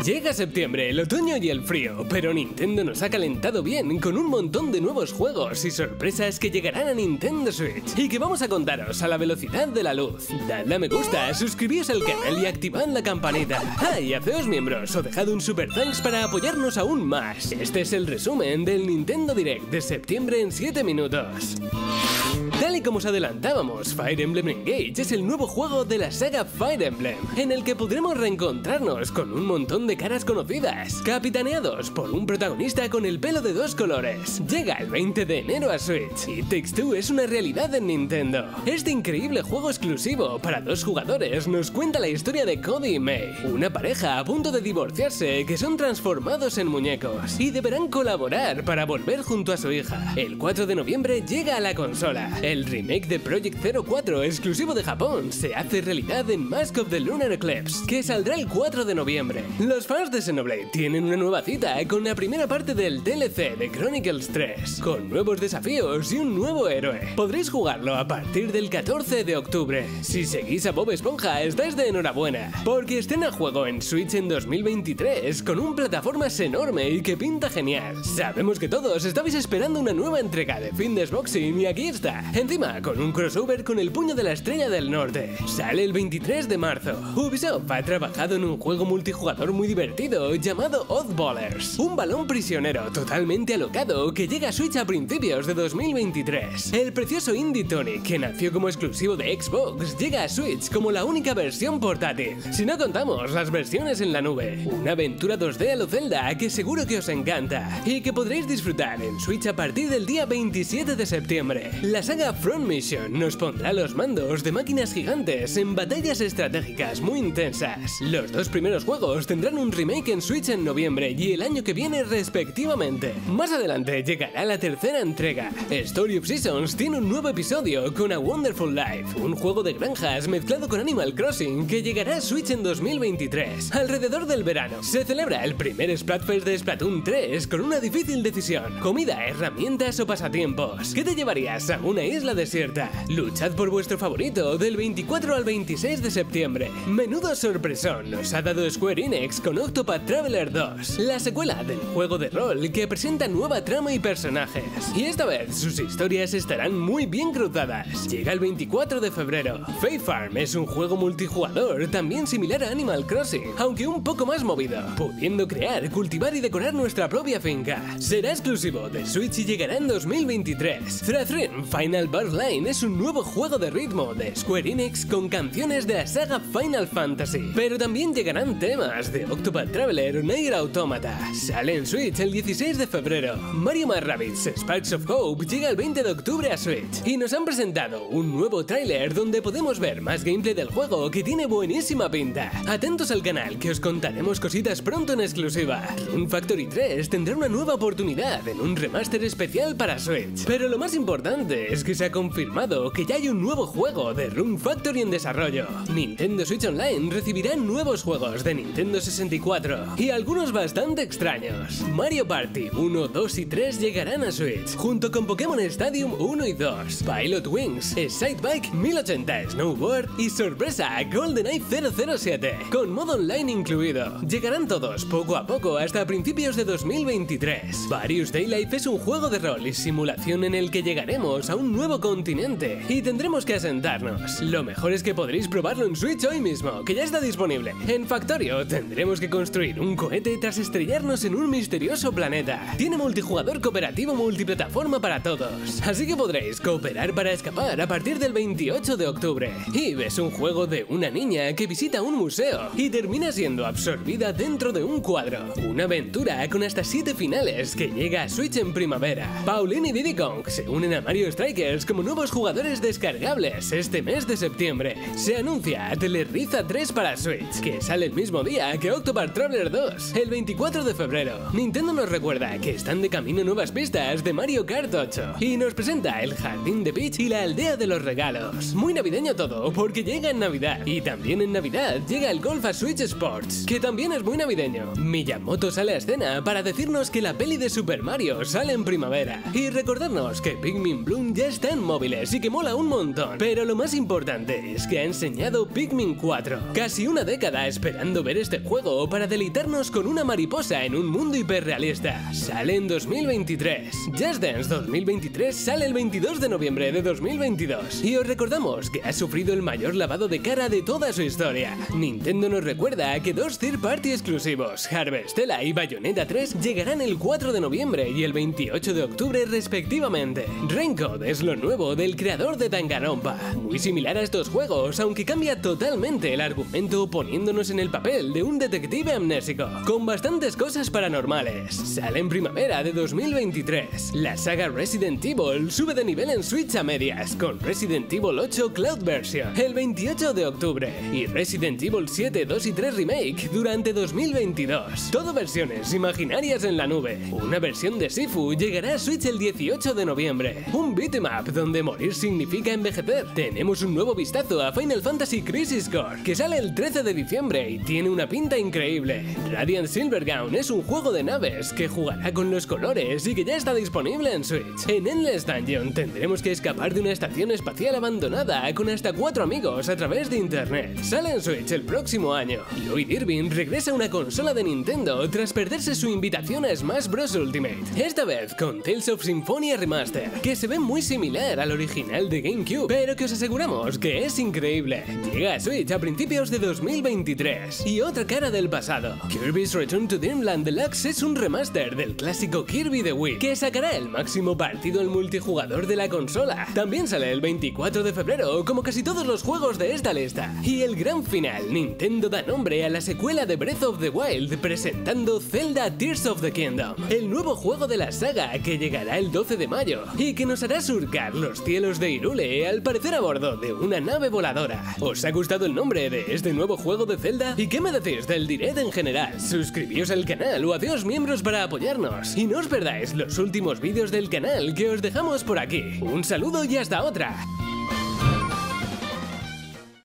Llega septiembre, el otoño y el frío, pero Nintendo nos ha calentado bien con un montón de nuevos juegos y sorpresas que llegarán a Nintendo Switch y que vamos a contaros a la velocidad de la luz. Dadle a me gusta, suscribíos al canal y activad la campanita. Y haceos miembros o dejad un super thanks para apoyarnos aún más. Este es el resumen del Nintendo Direct de septiembre en 7 minutos. Tal y como os adelantábamos, Fire Emblem Engage es el nuevo juego de la saga Fire Emblem, en el que podremos reencontrarnos con un montón de caras conocidas, capitaneados por un protagonista con el pelo de dos colores. Llega el 20 de enero a Switch y It Takes Two es una realidad en Nintendo. Este increíble juego exclusivo para 2 jugadores nos cuenta la historia de Cody y May, una pareja a punto de divorciarse que son transformados en muñecos y deberán colaborar para volver junto a su hija. El 4 de noviembre llega a la consola. El remake de Project 04, exclusivo de Japón, se hace realidad en Mask of the Lunar Eclipse, que saldrá el 4 de noviembre. Los fans de Xenoblade tienen una nueva cita con la primera parte del DLC de Chronicles 3, con nuevos desafíos y un nuevo héroe. Podréis jugarlo a partir del 14 de octubre. Si seguís a Bob Esponja, estáis de enhorabuena, porque estrena juego en Switch en 2023 con un plataformas enorme y que pinta genial. Sabemos que todos estabais esperando una nueva entrega de Fitness Boxing y aquí está. Encima, con un crossover con el puño de la Estrella del Norte. Sale el 23 de marzo. Ubisoft ha trabajado en un juego multijugador muy divertido llamado Oddballers, un balón prisionero totalmente alocado que llega a Switch a principios de 2023. El precioso Indie Tonic, que nació como exclusivo de Xbox, llega a Switch como la única versión portátil, si no contamos las versiones en la nube. Una aventura 2D a lo Zelda que seguro que os encanta y que podréis disfrutar en Switch a partir del día 27 de septiembre. La saga Front Mission nos pondrá los mandos de máquinas gigantes en batallas estratégicas muy intensas. Los 2 primeros juegos tendrán un remake en Switch en noviembre y el año que viene respectivamente. Más adelante llegará la tercera entrega. Story of Seasons tiene un nuevo episodio con A Wonderful Life, un juego de granjas mezclado con Animal Crossing que llegará a Switch en 2023. Alrededor del verano se celebra el primer Splatfest de Splatoon 3 con una difícil decisión: comida, herramientas o pasatiempos. ¿Qué te llevarías a una isla desierta? Luchad por vuestro favorito del 24 al 26 de septiembre. Menudo sorpresón nos ha dado Square Enix con Octopath Traveler 2, la secuela del juego de rol que presenta nueva trama y personajes. Y esta vez sus historias estarán muy bien cruzadas. Llega el 24 de febrero. Fae Farm es un juego multijugador también similar a Animal Crossing, aunque un poco más movido, pudiendo crear, cultivar y decorar nuestra propia finca. Será exclusivo de Switch y llegará en 2023. Thrathrin Final Burst Line es un nuevo juego de ritmo de Square Enix con canciones de la saga Final Fantasy, pero también llegarán temas de Octopath Traveler o Nier Automata. Sale en Switch el 16 de febrero. Mario + Rabbids Sparks of Hope llega el 20 de octubre a Switch y nos han presentado un nuevo tráiler donde podemos ver más gameplay del juego que tiene buenísima pinta. Atentos al canal que os contaremos cositas pronto en exclusiva. Rune Factory 3 tendrá una nueva oportunidad en un remaster especial para Switch, pero lo más importante es que se ha confirmado que ya hay un nuevo juego de Rune Factory en desarrollo. Nintendo Switch Online recibirá nuevos juegos de Nintendo 64 y algunos bastante extraños. Mario Party 1, 2 y 3 llegarán a Switch, junto con Pokémon Stadium 1 y 2, Pilot Wings, Excitebike 1080 Snowboard y sorpresa GoldenEye 007, con modo online incluido. Llegarán todos poco a poco hasta principios de 2023. Various Daylife es un juego de rol y simulación en el que llegaremos a un nuevo continente y tendremos que asentarnos. Lo mejor es que podréis probarlo en Switch hoy mismo, que ya está disponible. En Factorio tendremos que construir un cohete tras estrellarnos en un misterioso planeta. Tiene multijugador cooperativo multiplataforma para todos, así que podréis cooperar para escapar a partir del 28 de octubre. Y ves un juego de una niña que visita un museo y termina siendo absorbida dentro de un cuadro. Una aventura con hasta 7 finales que llega a Switch en primavera. Pauline y Diddy Kong se unen a Mario Strikers como nuevos jugadores descargables este mes de septiembre. Se anuncia Telerriza 3 para Switch, que sale el mismo día que Octopath Traveler 2, el 24 de febrero. Nintendo nos recuerda que están de camino nuevas pistas de Mario Kart 8 y nos presenta el Jardín de Peach y la Aldea de los Regalos. Muy navideño todo, porque llega en Navidad. Y también en Navidad llega el Golf a Switch Sports, que también es muy navideño. Miyamoto sale a escena para decirnos que la peli de Super Mario sale en primavera y recordarnos que Pikmin Bloom ya está está en móviles y que mola un montón. Pero lo más importante es que ha enseñado Pikmin 4. Casi una década esperando ver este juego para deleitarnos con una mariposa en un mundo hiperrealista. Sale en 2023. Just Dance 2023 sale el 22 de noviembre de 2022. Y os recordamos que ha sufrido el mayor lavado de cara de toda su historia. Nintendo nos recuerda que dos third party exclusivos, Harvestella y Bayonetta 3, llegarán el 4 de noviembre y el 28 de octubre respectivamente. Raincode es lo nuevo del creador de Danganronpa. Muy similar a estos juegos, aunque cambia totalmente el argumento poniéndonos en el papel de un detective amnésico, con bastantes cosas paranormales. Sale en primavera de 2023. La saga Resident Evil sube de nivel en Switch a medias, con Resident Evil 8 Cloud Version el 28 de octubre y Resident Evil 7, 2 y 3 Remake durante 2022. Todo versiones imaginarias en la nube. Una versión de Sifu llegará a Switch el 18 de noviembre. Un beat'em up donde morir significa envejecer. Tenemos un nuevo vistazo a Final Fantasy Crisis Core, que sale el 13 de diciembre y tiene una pinta increíble. Radiant Silvergun es un juego de naves que jugará con los colores y que ya está disponible en Switch. En Endless Dungeon tendremos que escapar de una estación espacial abandonada con hasta 4 amigos a través de internet. Sale en Switch el próximo año. Lloyd Irving regresa a una consola de Nintendo tras perderse su invitación a Smash Bros. Ultimate. Esta vez con Tales of Symphonia Remaster, que se ve muy similar al original de GameCube, pero que os aseguramos que es increíble. Llega a Switch a principios de 2023. Y otra cara del pasado. Kirby's Return to Dreamland Deluxe es un remaster del clásico Kirby de Wii, que sacará el máximo partido al multijugador de la consola. También sale el 24 de febrero, como casi todos los juegos de esta lista. Y el gran final, Nintendo da nombre a la secuela de Breath of the Wild, presentando Zelda Tears of the Kingdom, el nuevo juego de la saga que llegará el 12 de mayo y que nos hará surcar los cielos de Hyrule, al parecer a bordo de una nave voladora. ¿Os ha gustado el nombre de este nuevo juego de Zelda? ¿Y qué me decís del Direct en general? Suscribíos al canal o hacéos miembros para apoyarnos. Y no os perdáis los últimos vídeos del canal que os dejamos por aquí. Un saludo y hasta otra.